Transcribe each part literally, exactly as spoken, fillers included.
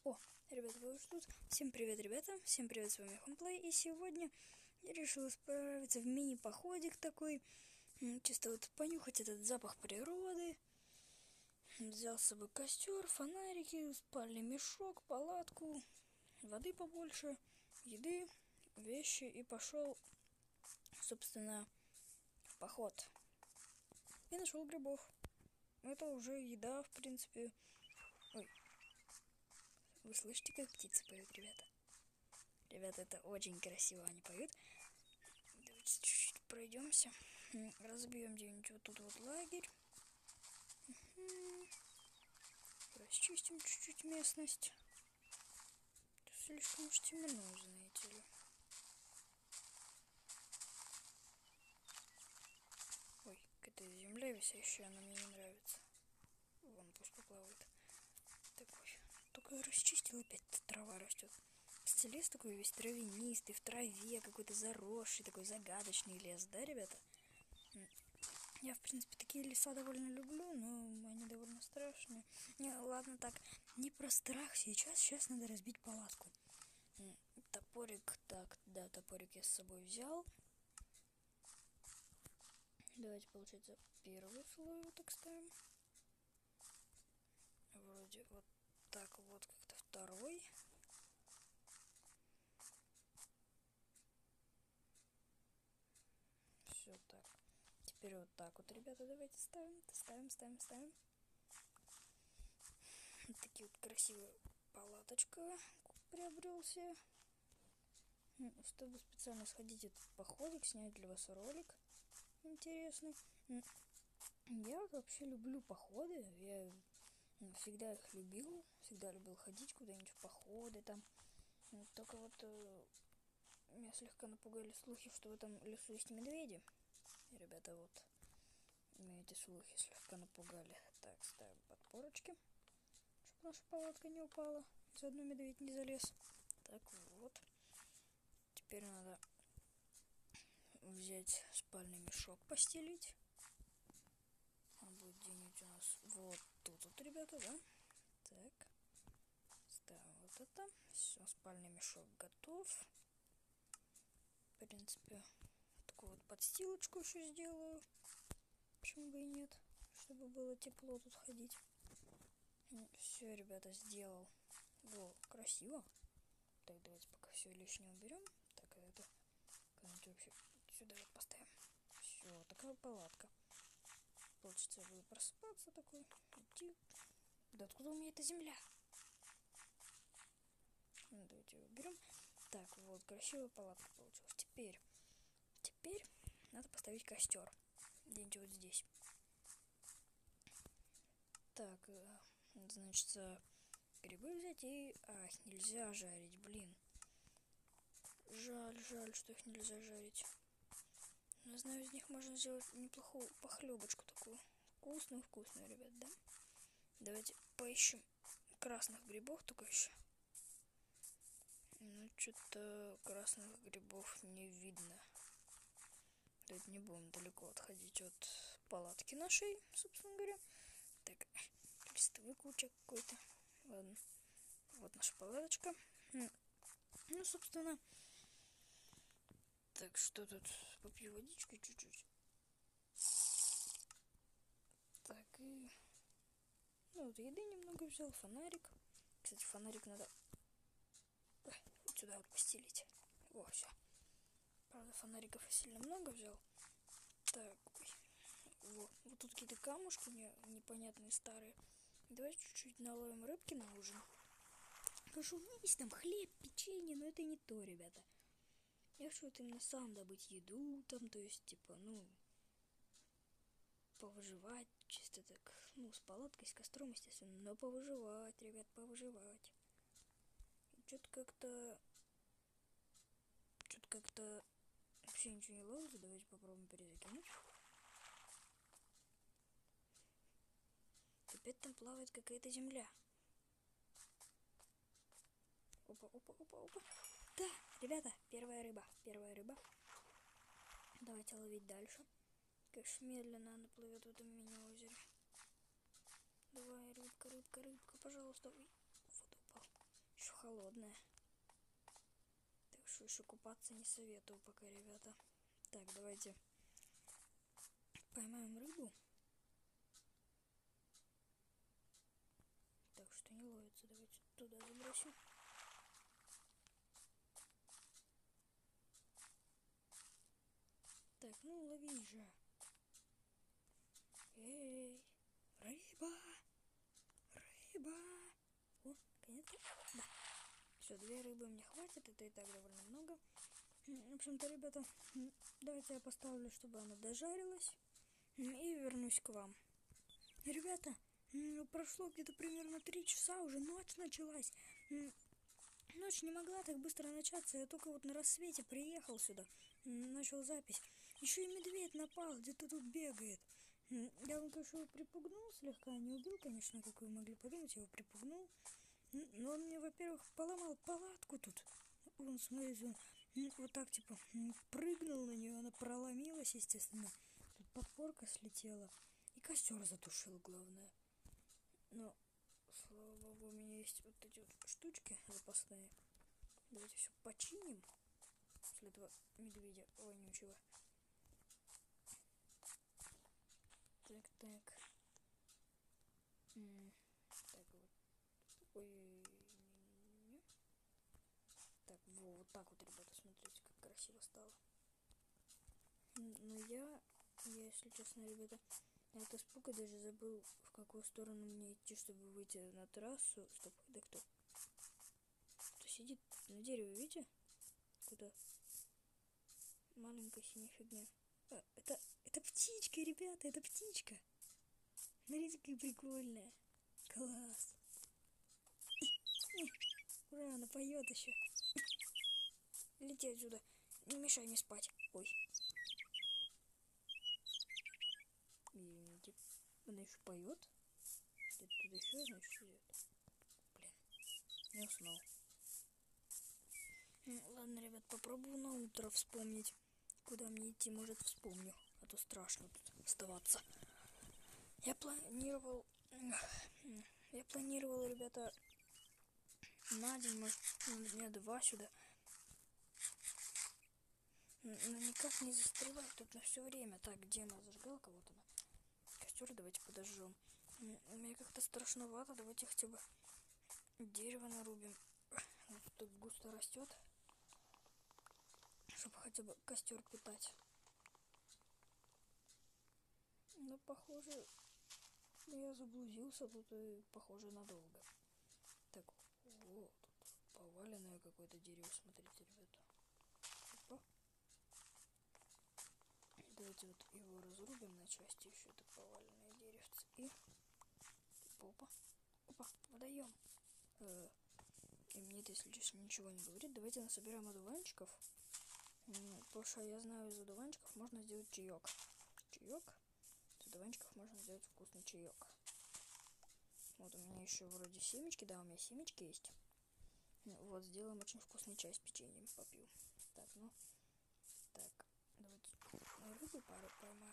О, ребята, вы уже тут. Всем привет, ребята. Всем привет, с вами Хомплей. И сегодня я решил справиться в мини-походик такой. Чисто вот понюхать этот запах природы. Взял с собой костер, фонарики, спальный мешок, палатку, воды побольше, еды, вещи. И пошел, собственно, в поход. И нашел грибов. Это уже еда, в принципе. Ой. Вы слышите, как птицы поют, ребята? Ребята, это очень красиво они поют. Давайте чуть-чуть пройдемся. Разбьем где-нибудь вот тут вот лагерь. Угу. Расчистим чуть-чуть местность. Это слишком уж темно, знаете ли. Ой, какая-то земля висящая, она мне не нравится. Вон пусть поплавает. Такой. Только расчистил, опять трава растет. Лес такой весь травянистый, в траве какой-то заросший, такой загадочный лес, да, ребята? Я, в принципе, такие леса довольно люблю, но они довольно страшные. Не, ладно, так, не про страх сейчас, сейчас надо разбить палатку. Топорик, так, да, топорик я с собой взял. Давайте, получается, первый слой вот так ставим. Вроде вот так вот как-то второй. Все так. Теперь вот так вот, ребята, давайте ставим, ставим, ставим, ставим. Вот такие вот красивые палаточка приобрелся. Чтобы специально сходить этот походик, снять для вас ролик интересный. Я вообще люблю походы. Я всегда их любил. Всегда любил ходить куда-нибудь в походы там. Только вот э, меня слегка напугали слухи, что в этом лесу есть медведи. И, ребята, вот меня эти слухи слегка напугали. Так, ставим подпорочки, чтобы наша палатка не упала. Заодно медведь не залез. Так, вот. Теперь надо взять спальный мешок, постелить. Он будет где-нибудь у нас вот тут вот, ребята, да? Так. Ставим вот это. Все, спальный мешок готов. В принципе, такую вот подстилочку еще сделаю. Почему бы и нет? Чтобы было тепло тут ходить. Все, ребята, сделал. Во, красиво. Так, давайте пока все лишнее уберем. Так, это как-нибудь вообще сюда вот поставим. Все, такая палатка. Получится, я буду просыпаться такой. Идти. Да откуда у меня эта земля? Ну, давайте ее уберем. Так, вот, красивая палатка получилась. Теперь, теперь надо поставить костер. Где-нибудь вот здесь. Так, значит, грибы взять и... Ах, нельзя жарить, блин. Жаль, жаль, что их нельзя жарить. Я знаю, из них можно сделать неплохую похлебочку такую. Вкусную-вкусную, ребят, да? Давайте поищем красных грибов только еще. Ну, что-то красных грибов не видно. Давайте не будем далеко отходить от палатки нашей, собственно говоря. Так, листовой куча какой-то. Ладно. Вот наша палаточка. Ну, собственно. Так, что тут? Попью водичку чуть-чуть. Так, и... Ну, вот еды немного взял, фонарик. Кстати, фонарик надо вот сюда вот постелить. Во, все. Правда, фонариков я сильно много взял. Так, ой. Во, вот тут какие-то камушки не, непонятные, старые. Давайте чуть-чуть наловим рыбки на ужин. Скажу, есть там хлеб, печенье, но это не то, ребята. Я хочу вот именно сам добыть еду, там, то есть, типа, ну, повыживать, чисто так, ну, с палаткой, с костром, естественно, но повыживать, ребят, повыживать. Что-то как-то, что-то как-то вообще ничего не ловится, давайте попробуем перезакинуть. Опять там плавает какая-то земля. Опа, опа, опа, опа. Да, ребята, первая рыба, первая рыба. Давайте ловить дальше. Конечно, медленно она плывет в этом мини-озере. Давай, рыбка, рыбка, рыбка, пожалуйста. Ой, вода упал. холодное. Так что еще купаться не советую пока, ребята. Так, давайте поймаем рыбу. Так что не ловится. Давайте туда забросим. Так, ну лови же. Эй, рыба! Рыба! О, наконец-то. Да. Все, две рыбы мне хватит. Это и так довольно много. В общем-то, ребята, давайте я поставлю, чтобы она дожарилась. И вернусь к вам. Ребята, прошло где-то примерно три часа, уже ночь началась. Ночь не могла так быстро начаться. Я только вот на рассвете приехал сюда, начал запись. Еще и медведь напал, где-то тут бегает. Я вам, конечно, его припугнул слегка, не убил, конечно, как вы могли подумать, я его припугнул. Но он мне, во-первых, поломал палатку тут. Вон, смотрите, он вот так, типа, прыгнул на нее, она проломилась, естественно. Тут подпорка слетела. И костер затушил, главное. Но, слава богу, у меня есть вот эти вот штучки запасные. Давайте все починим. После этого медведя вонючего. Так, так. М-м, так вот. Ой. Так, во, вот так вот, ребята, смотрите, как красиво стало. Но я, я, если честно, ребята, я от испуга даже забыл, в какую сторону мне идти, чтобы выйти на террасу. Стоп, да кто? Кто сидит на дереве, видите? Куда? Маленькая синяя фигня. А, это, это птичка, ребята, это птичка. Смотрите, какая прикольная. Класс. Ура, она поет еще. Лети отсюда. Не мешай мне спать. Ой. Извините. Она еще поет. Где-то тут еще, значит, сидит. Блин. Не уснул. Ладно, ребят, попробую на утро вспомнить, куда мне идти, может, вспомню. А то страшно тут оставаться. Я планировал... Я планировал, ребята, на день, может, на дня два сюда. Но никак не застревать тут на все время. Так, где она зажигалка? Вот она. Костер давайте подожжем. Мне как-то страшновато. Давайте хотя бы дерево нарубим. Вот тут густо растет. Чтобы хотя бы костер питать. Но похоже, я заблудился тут и похоже надолго. Так, вот тут поваленное какое-то дерево, смотрите, ребята. Опа. Давайте вот его разрубим на части, еще это поваленное деревце. И опа, опа, водоем. Э, и мне это, если честно, ничего не говорит. Давайте насобираем одуванчиков. Потому что я знаю, из одуванчиков можно сделать чаек. Чаек. Из одуванчиков можно сделать вкусный чаек. Вот у меня еще вроде семечки. Да, у меня семечки есть. Вот, сделаем очень вкусный чай с печеньем. Попью. Так, ну. Так, давайте рыбу пару поймаем.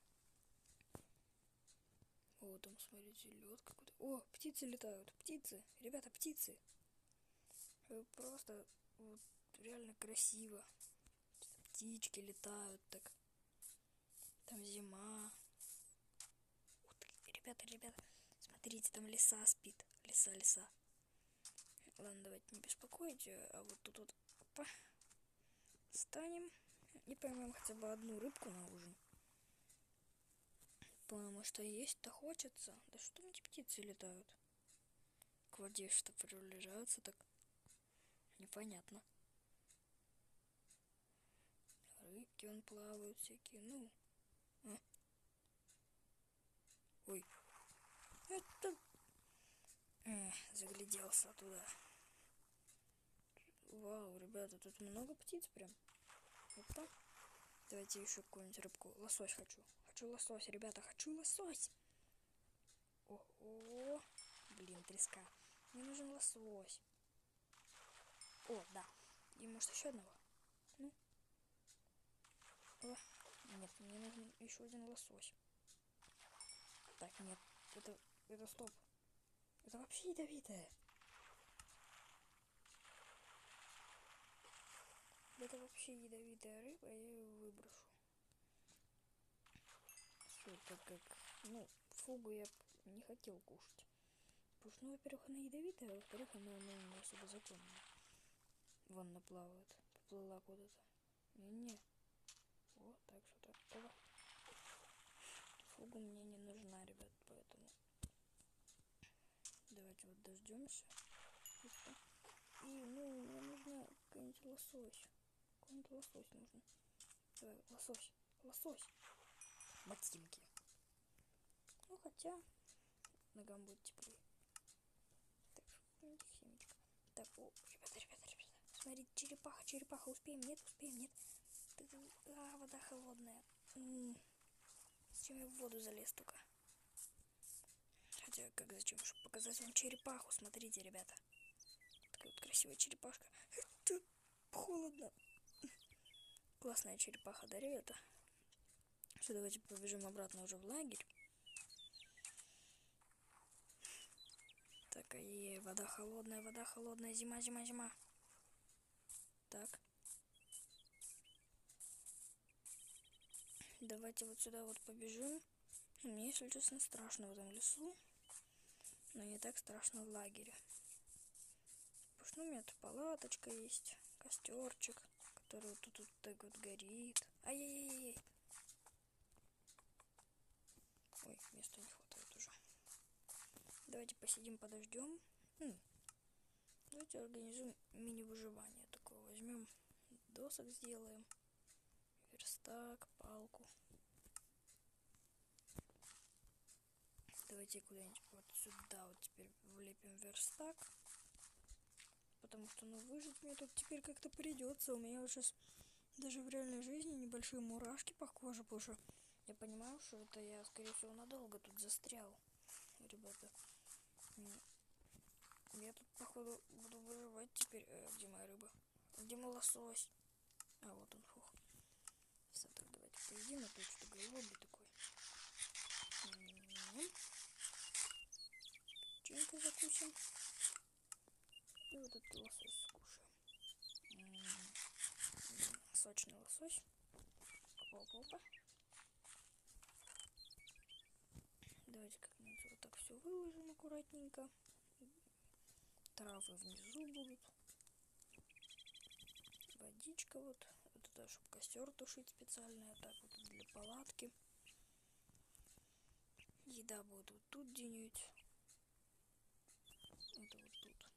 О, там, смотрите, лед какой-то. О, птицы летают. Птицы. Ребята, птицы. Просто вот реально красиво. Птички летают так. Там зима. Вот, ребята, ребята, смотрите, там лиса спит. Лиса, лиса. Ладно, давайте не беспокоить. А вот тут вот опа, встанем и поймем хотя бы одну рыбку на ужин. Потому что есть-то хочется. Да что эти птицы летают? К воде что приближаются так. Непонятно. Рыбки вон плавают всякие. Ну. А. Ой. Это... Эх, загляделся туда. Вау, ребята, тут много птиц прям. Опа. Давайте еще какую-нибудь рыбку. Лосось хочу. Хочу лосось, ребята, хочу лосось. Ого. Блин, треска. Мне нужен лосось. О, да. И может еще одного? Ну. О. Нет, мне нужен еще один лосось. Так, нет. Это, это стоп. Это вообще ядовитое. Это вообще ядовитая рыба, я ее выброшу. Все, так как, ну, фугу я не хотел кушать. Потому что, ну, во-первых, она ядовитая, а во-вторых, она, ну, не особо законная. Вон она плавает, поплыла куда-то. Не-не. Вот, так что так. Опа. Фугу мне не нужна, ребят, поэтому давайте вот дождемся. И, ну, мне нужна какая-нибудь лосось. Какой-нибудь лосось нужно. Давай, лосось. Лосось. Ботинки. Ну, хотя ногам будет теплее. Так, какая-нибудь семечко. Так, о, ребята, ребята, ребята. Смотрите, черепаха, черепаха. Успеем, нет, успеем, нет. А, вода холодная. М-м. Зачем я в воду залез только? Хотя, как зачем? Чтобы показать вам черепаху. Смотрите, ребята. Такая вот красивая черепашка. Это холодно. Классная черепаха, да, ребята? Все, давайте побежим обратно уже в лагерь. Так, и вода холодная, вода холодная, зима, зима, зима. Так. Давайте вот сюда вот побежим. Мне, если честно, страшно в этом лесу. Но не так страшно в лагере. Потому что ну, у меня тут палаточка есть, костерчик, который вот тут вот так вот горит. Ай-яй-яй-яй. Ой, места не хватает уже. Давайте посидим, подождем. М. Давайте организуем мини-выживание такое. Возьмем досок, сделаем. Верстак, палку. Давайте куда-нибудь вот сюда вот теперь влепим верстак. Потому что, ну, выжить мне тут теперь как-то придется. У меня вот сейчас даже в реальной жизни небольшие мурашки по коже, потому что я понимаю, что это я, скорее всего, надолго тут застрял. Ребята, я тут, походу, буду выживать теперь. Э, где моя рыба? Где мой лосось? А, вот он, фух. Все, так, давайте поедим, а то что-то голодный такой. М-м-м. Печеньку закусим. И вот этот лосось скушаем. М-м-м. Сочный лосось. Опа-опа-опа. Давайте как-нибудь вот так все выложим аккуратненько. Травы внизу будут. Водичка вот. Вот это, чтобы костер тушить специально. Так вот для палатки. Еда будет вот тут где-нибудь. Это вот тут.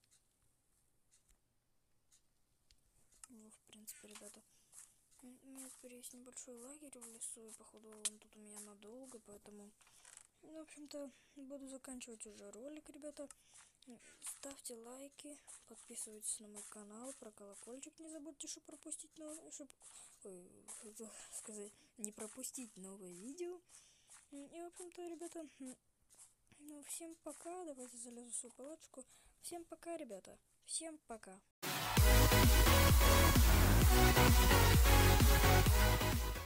Ну, в принципе, ребята. У меня теперь есть небольшой лагерь в лесу. И походу он тут у меня надолго. Поэтому, ну, в общем-то, буду заканчивать уже ролик, ребята. Ставьте лайки, подписывайтесь на мой канал, про колокольчик не забудьте, чтобы пропустить новые, чтобы, ой, хотел сказать, не пропустить новые видео. И, в общем-то, ребята, ну, всем пока, давайте залезу в свою палаточку. Всем пока, ребята, всем пока.